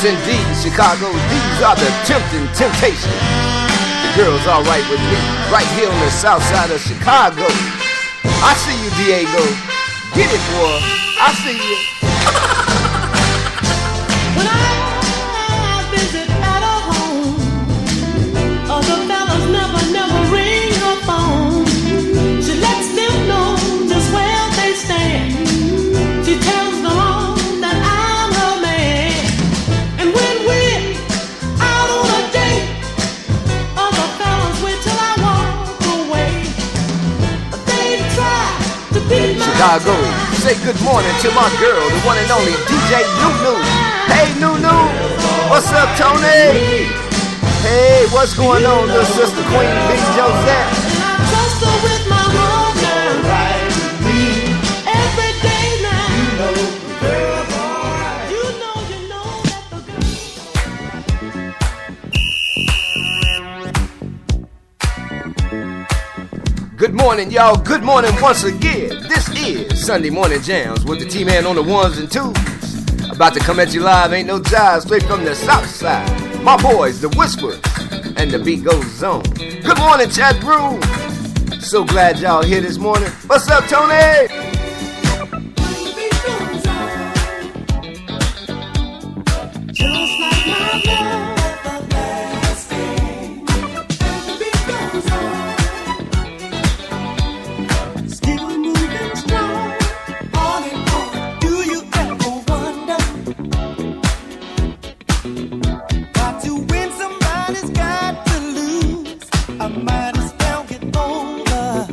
Yes, indeed, Chicago, these are the tempting temptations. The girl's alright with me, right here on the south side of Chicago. I see you, Diego. Get it, boy. I see you. When I visit at her home, other fellas never ring her phone. She lets them know just where they stand. She tells them all that I'm her man. And when we're out on a date, other fellas wait till I walk away. They try to beat my Chicago, say good morning to my girl, the one and only DJ Nunu. Hey Nunu, what's up Tony? Hey, what's going on, little sister Queen B. Josette? And I trust her with my whole girl. Right with me. Every day now. You know the girl's alright. You know that the girl. Good morning, y'all. Good morning once again. This is Sunday Morning Jamz with the T-Man on the ones and twos. About to come at you live, ain't no jive, straight from the south side. My boys, the Whisperers, and the beat goes on. Good morning, chat room. So glad y'all here this morning. What's up, Tony? Just like my love everlasting. The beat goes on. Still moving strong. On and on. Do you ever wonder? Got to win, somebody's got to lose. I might as well get over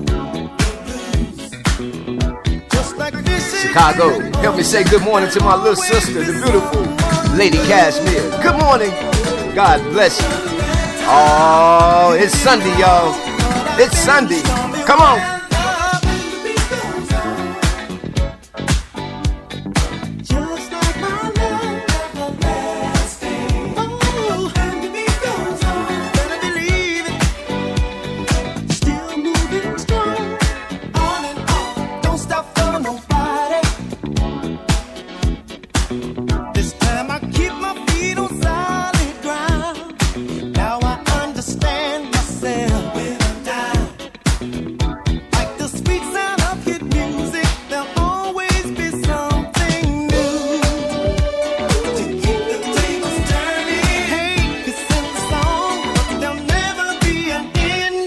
the blues. Just like this is Chicago, help me say good morning to my little sister, the beautiful Lady Cashmere. Good morning. God bless you. Oh, it's Sunday, y'all. It's Sunday. Come on. just like my love everlasting. Oh, and the beat goes on. Better believe it. Still moving strong. On and on. Don't stop for nobody. This time I keep my feet on solid ground. Now I understand myself with a doubt. Like the sweet sound of hit music, there'll always be something new to keep the tables turning. Hey, it's in the song, but there'll never be an ending.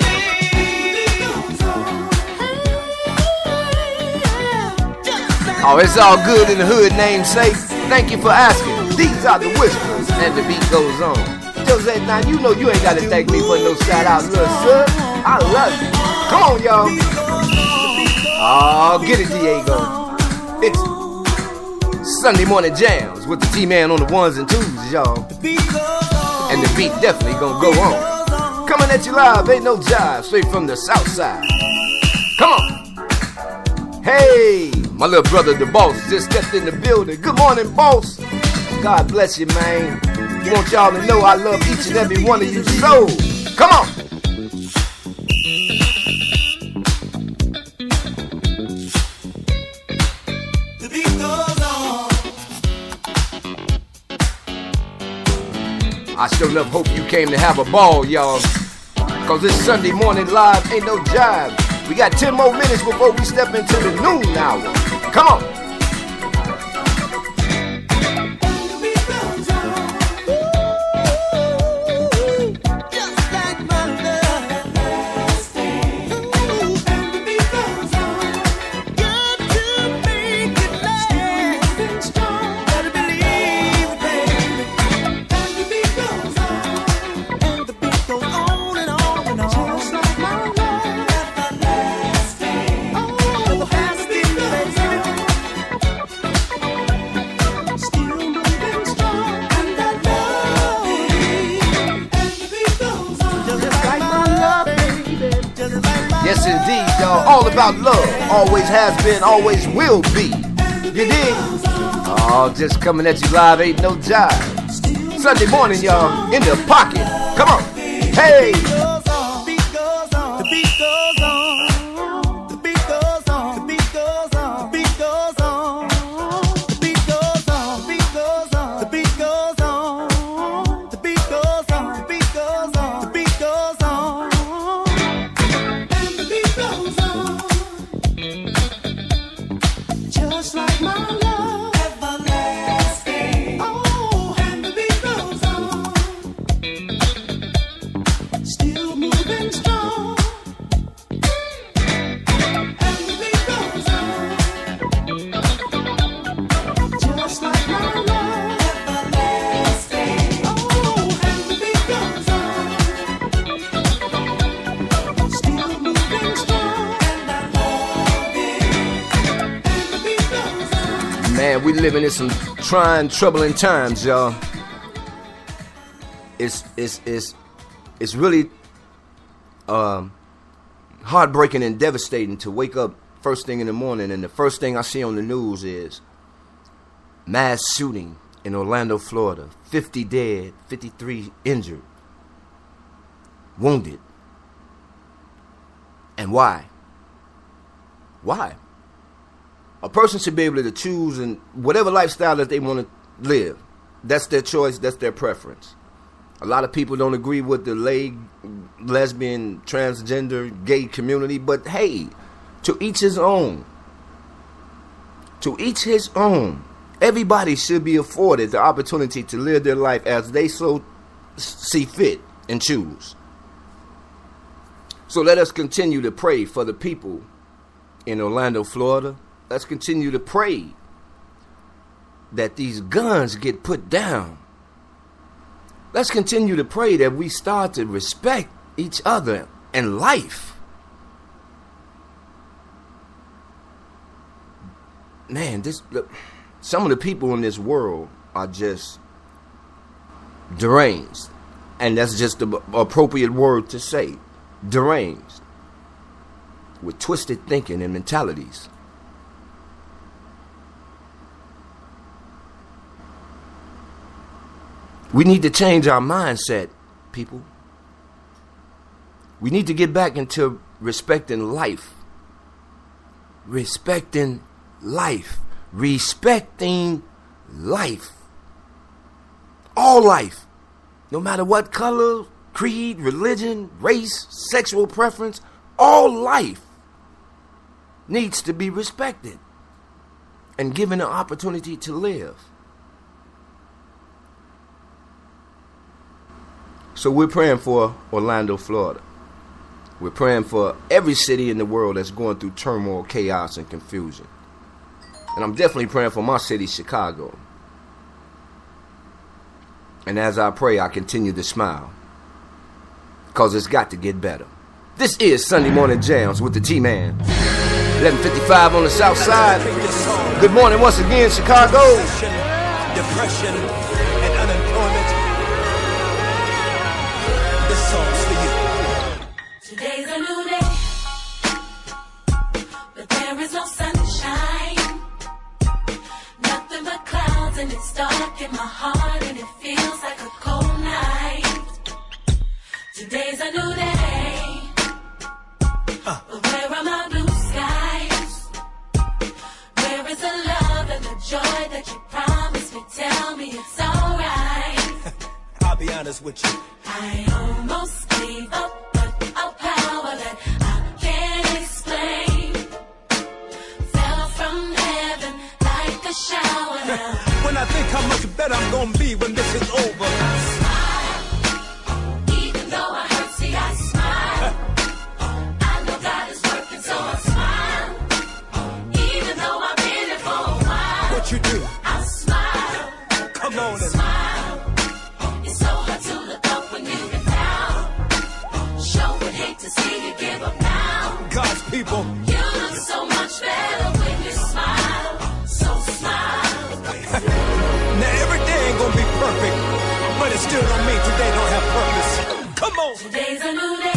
Oh, it's all good in the hood, namesake. Thank you for asking. These are the Whisperers, and the beat goes on. Josette, now you know you ain't got to thank me for no shout out, little sir. I love you. Come on, y'all. Oh, get it, Diego. It's Sunday Morning Jamz with the T-Man on the ones and twos, y'all. And the beat definitely gonna go on. Coming at you live, ain't no jive, straight from the south side. Come on. Hey, my little brother, the boss, just stepped in the building. Good morning, boss. God bless you, man. Want y'all to know I love each and every one of you so. Come on. The beat goes on. I sure enough hope you came to have a ball, y'all. Cause this Sunday morning live ain't no jive. We got 10 more minutes before we step into the noon hour. Come on. The beat goes on. Just like my love everlasting. And the beat goes on. Got to make it last. Still strong. Gotta believe it, baby. And the beat goes on. And the beat goes on and on and on. Just like my love everlasting. Oh, everlasting, baby. Still moving strong, and I love it. And the beat goes on. Just like my love, baby. Just like my Yes, indeed, y'all. All about love. Always has been, always will be. You dig? Oh, just coming at you live, ain't no jive. Sunday morning, y'all. In the pocket. Come on. Hey. goes on. The beat goes on. The beat goes on. The beat goes on. The beat goes on. The beat goes on. The beat goes on. The beat goes on. The beat goes on. Man, we living in some trying, troubling times, y'all. It's really heartbreaking and devastating to wake up first thing in the morning and the first thing I see on the news is mass shooting in Orlando, Florida. 50 dead, 53 injured, wounded. And why? Why? A person should be able to choose in whatever lifestyle that they want to live. That's their choice. That's their preference. A lot of people don't agree with the lesbian, transgender, gay community, but hey, to each his own. To each his own. Everybody should be afforded the opportunity to live their life as they so see fit and choose. So let us continue to pray for the people in Orlando, Florida. Let's continue to pray that these guns get put down. Let's continue to pray that we start to respect each other and life. Man, some of the people in this world are just deranged. And that's just the appropriate word to say. Deranged. With twisted thinking and mentalities. We need to change our mindset, people. We need to get back into respecting life. Respecting life. Respecting life. All life. No matter what color, creed, religion, race, sexual preference, all life needs to be respected and given an opportunity to live. So we're praying for Orlando, Florida. We're praying for every city in the world that's going through turmoil, chaos, and confusion. And I'm definitely praying for my city, Chicago. And as I pray, I continue to smile. Because it's got to get better. This is Sunday Morning Jamz with the T-Man. 11:55 on the south side. Good morning once again, Chicago. Depression and unemployment. This song's for you. Today's a new day, but there is no sunshine. Nothing but clouds, and it's dark in my heart, and it feels like a cold night. Today's a new day, but where are my blue skies? Where is the love and the joy that you promised me? Tell me it's alright. I'll be honest with you. I almost gave up, but a power that I can't explain fell from heaven like a shower now. When I think how much better I'm gonna be when this is over. I smile, even though I hurt, see I smile. I know God is working, so I smile. Even though I've been here for a while. What you do? I smile. Come on and Smile. It's so hard to look up when you've been down. Sure would hate to see you give up now. God's people. You look so much better when you smile. So smile. Now every day ain't gonna be perfect, but it still don't mean today don't have purpose. Come on. Today's a new day,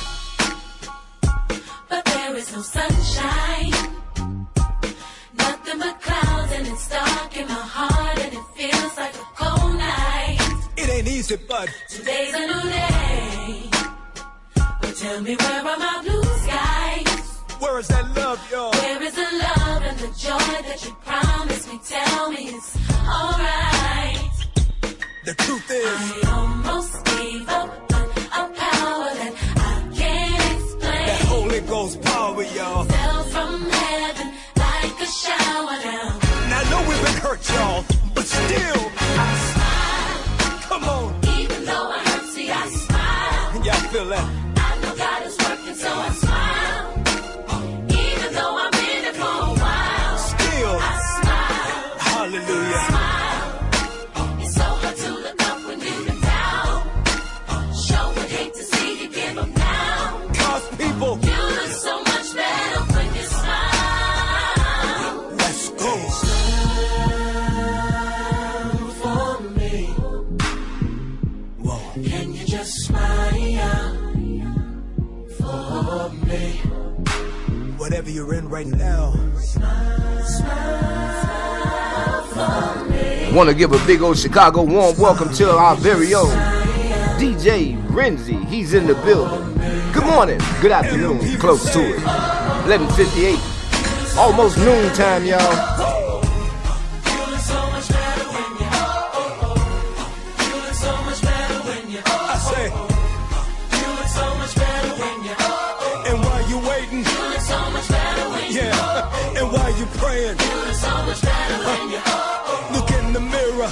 but there is no sunshine. Nothing but clouds, and it's dark in my heart, and it feels like a cold night. It ain't easy, but Today's a new day, but tell me where are my blue skies? where is that love, y'all? Where is the love and the joy that you promised me? Tell me it's alright. The truth is, I almost gave up, but a power that I can't explain that Holy Ghost power, y'all. fell from heaven like a shower now. Now I know we've been hurt, y'all, but still, I smile, come on. even though I hurt, see I smile. Y'all feel that? I know God is working, so I smile. Even though I've been here for a while. Still, I smile, hallelujah. smile. It's so hard to look up when you've been down. Sure would hate to see you give up now. God's people, You look so much better when you smile. let's go. you're in right now. Want to give a big old Chicago warm welcome to our very own DJ Renzi. He's in the building. Good morning, good afternoon, close to it. 11:58, almost noon time, y'all. And while you praying, look in the mirror.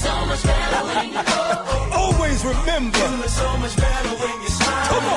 Always remember. Come on.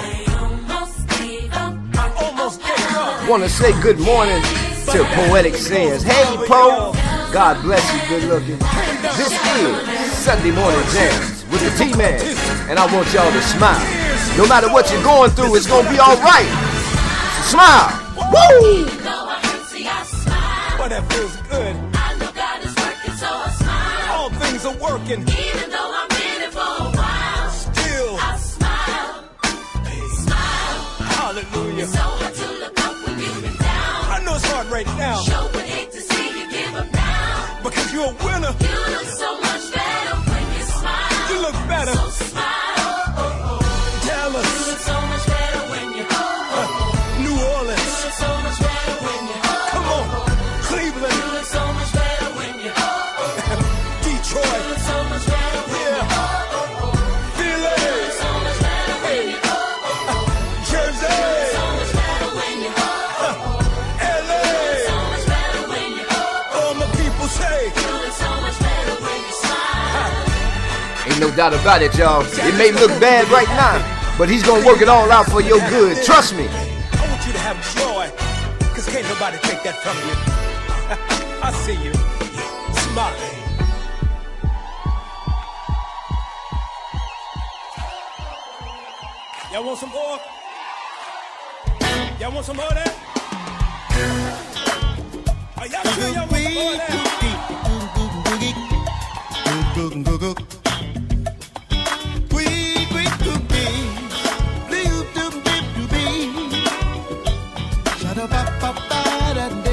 I almost gave up. Want to say good morning to Poetic Sands. Hey, Poe. God bless you, good looking. This is Sunday Morning Jamz with the T-Man. And I want y'all to smile. No matter what you're going through, it's going to be all right. So smile. Woo! But that feels good. I know God is working, so I smile. All things are working. Even though I've been it for a while, Still, I smile. Smile. hallelujah. It's so hard to look up when you've been down. I know it's hard right now. Sure would hate to see you give up now. Because you're a winner. You look so much better when you smile. You look better. So smile. Dallas. You look so much better when you New Orleans. You look so much better when you Come on. Cleveland. You look so much better when you Detroit. You look so much better when Yeah. Philly. You look so much better when you Jersey. So much better when you LA. So much better when you All my people say. You look so much better when you smile. Ain't no doubt about it, y'all. It may look bad right now, but he's gonna work it all out for your good. Trust me. I want you to have joy. Because can't nobody take that from you. I see you. Smile. Y'all want some more? Y'all want some more of that? Are y'all sure y'all want some more of that? Shut up,